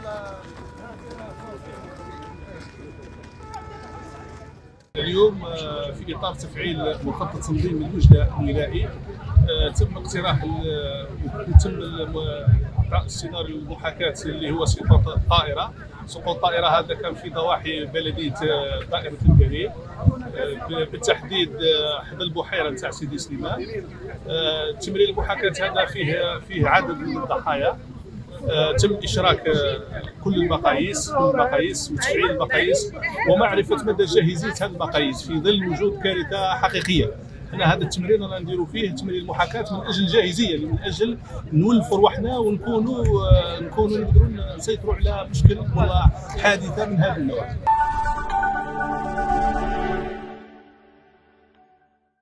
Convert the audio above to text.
اليوم في اطار تفعيل مخطط تنظيم الوجده الولائي تم اقتراح وتم سيناريو المحاكاه اللي هو سقوط الطائره. سقوط الطائره هذا كان في ضواحي بلديه دائره البريد، بالتحديد حدا البحيره نتاع سيدي سليمان. تمرين المحاكاه هذا فيه عدد من الضحايا. تم اشراك كل المقاييس وتفعيل المقاييس ومعرفه مدى جاهزيه هذه المقاييس في ظل وجود كارثه حقيقيه. احنا هذا التمرين رانا نديروا فيه تمرين المحاكاه من اجل الجاهزيه، من اجل نولفوا رواحنا ونكونوا نقدروا نسيطروا على مشكل ولا حادثه من هذا النوع.